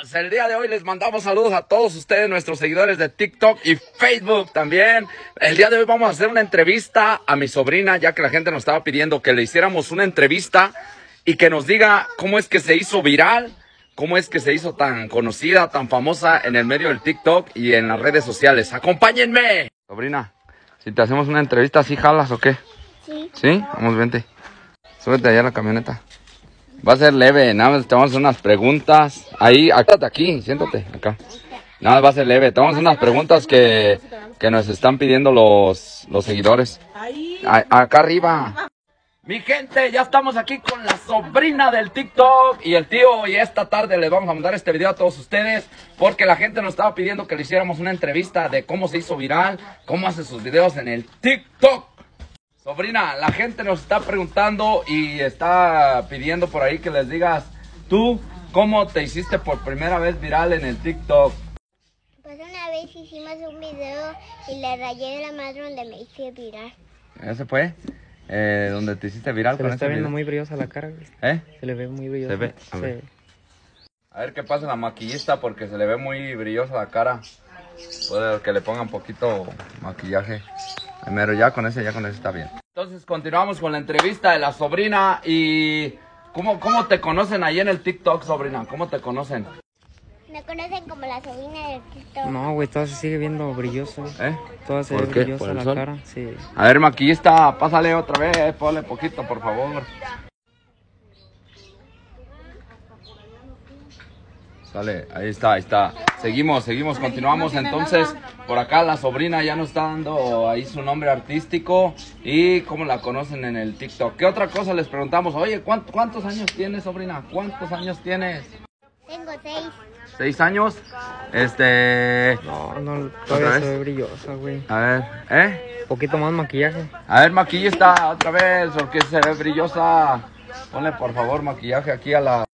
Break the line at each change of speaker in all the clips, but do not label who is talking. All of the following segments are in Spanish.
sobrinas, el día de hoy les mandamos saludos a todos ustedes, nuestros seguidores de TikTok y Facebook también. El día de hoy vamos a hacer una entrevista a mi sobrina, ya que la gente nos estaba pidiendo que le hiciéramos una entrevista y que nos diga cómo es que se hizo viral, cómo es que se hizo tan conocida, tan famosa en el medio del TikTok y en las redes sociales. ¡Acompáñenme! Sobrina, si te hacemos una entrevista, ¿sí jalas o qué?
Sí.
¿Sí? Vamos, vente. Súbete allá a la camioneta. Va a ser leve, nada más te vamos a hacer unas preguntas. Ahí, acá, aquí, siéntate, acá. Nada más va a ser leve. Te vamos a hacer unas preguntas que nos están pidiendo los seguidores. Acá arriba. Mi gente, ya estamos aquí con la sobrina del TikTok y el tío. Y esta tarde les vamos a mandar este video a todos ustedes, porque la gente nos estaba pidiendo que le hiciéramos una entrevista de cómo se hizo viral, cómo hace sus videos en el TikTok. Sobrina, la gente nos está preguntando y está pidiendo por ahí que les digas, tú, ¿cómo te hiciste por primera vez viral en el TikTok?
Pues una vez hicimos un video y le rayé de la madre donde me hice viral.
¿Ese fue? ¿Donde te hiciste viral
se
con
le está
ese
viendo
video?
muy brillosa la cara, güey. Se le ve muy brillosa.
¿Se ve? A
Sí.
ver. A ver qué pasa la maquillista, porque se le ve muy brillosa la cara. Puede que le ponga un poquito maquillaje. Primero ya con ese está bien. Entonces continuamos con la entrevista de la sobrina. Y ¿cómo te conocen ahí en el TikTok, sobrina? ¿Cómo te conocen?
Me conocen como la sobrina del TikTok.
No, güey, toda se sigue viendo brillosa. Toda se ve
¿Por qué?
brillosa
¿Por el
la
sol?
cara, sí.
A ver, maquillista, pásale otra vez, ponle poquito, por favor. Sale, ahí está. Seguimos, continuamos. Entonces, por acá la sobrina ya nos está dando ahí su nombre artístico y cómo la conocen en el TikTok. ¿Qué otra cosa les preguntamos? Oye, ¿cuántos años tienes, sobrina? ¿Cuántos años tienes?
Tengo 6.
6 años.
No, todavía se ve brillosa, güey.
A ver,
Poquito más maquillaje.
A ver, maquillista, otra vez, porque se ve brillosa. Ponle, por favor, maquillaje aquí a la...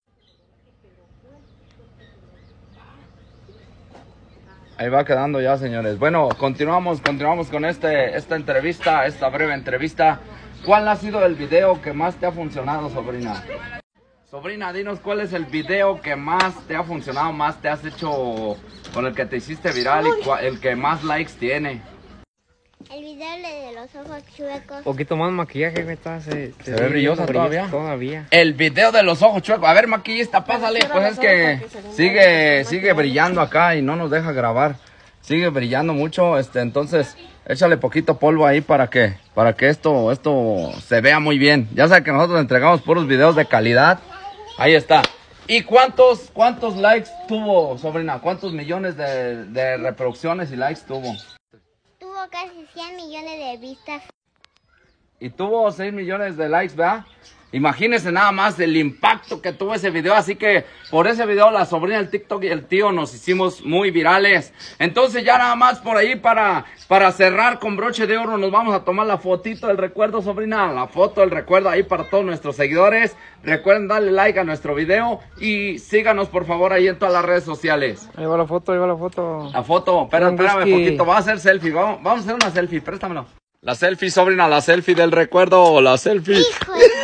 Ahí va quedando ya, señores. Bueno, continuamos con esta entrevista, esta breve entrevista. ¿Cuál ha sido el video que más te ha funcionado, sobrina? Sobrina, dinos cuál es el video que más te ha funcionado, más te has hecho, con el que te hiciste viral y el que más likes tiene.
El video de los ojos chuecos.
Poquito más maquillaje, güey. Se
ve brillosa todavía.
Todavía.
El video de los ojos chuecos. A ver, maquillista, pásale. Pues es que sigue brillando acá y no nos deja grabar. Sigue brillando mucho. Entonces, échale poquito polvo ahí para que esto se vea muy bien. Ya sabes que nosotros entregamos puros videos de calidad. Ahí está. ¿Y cuántos likes tuvo, sobrina? ¿Cuántos millones de reproducciones y likes tuvo?
Tuvo casi 100 millones de vistas.
Y tuvo 6 millones de likes, ¿verdad? Imagínense nada más el impacto que tuvo ese video. Así que por ese video la sobrina del TikTok y el tío nos hicimos muy virales. Entonces ya nada más por ahí para cerrar con broche de oro nos vamos a tomar la fotito del recuerdo, sobrina. La foto del recuerdo ahí para todos nuestros seguidores. Recuerden darle like a nuestro video y síganos por favor ahí en todas las redes sociales.
Ahí va la foto, La
foto, espérame poquito, vamos a hacer selfie. Vamos a hacer una selfie, préstamelo. La selfie, sobrina, la selfie del recuerdo, la selfie.
¡Hijo de